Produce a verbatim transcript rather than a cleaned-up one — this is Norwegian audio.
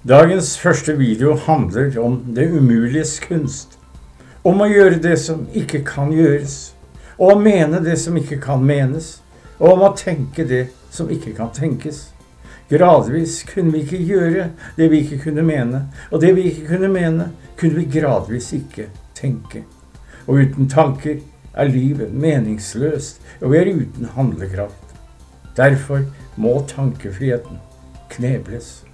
Dagens første video handler om det umuliges kunst. Om å gjøre det som ikke kan gjøres. Og å mene det som ikke kan menes. Og om å tenke det som ikke kan tenkes. Gradvis kunne vi ikke gjøre det vi ikke kunne mene. Og det vi ikke kunne mene, kunne vi gradvis ikke tenke. Og uten tanker er livet meningsløst, og vi er uten handlekraft. Derfor må tankefriheten knebles.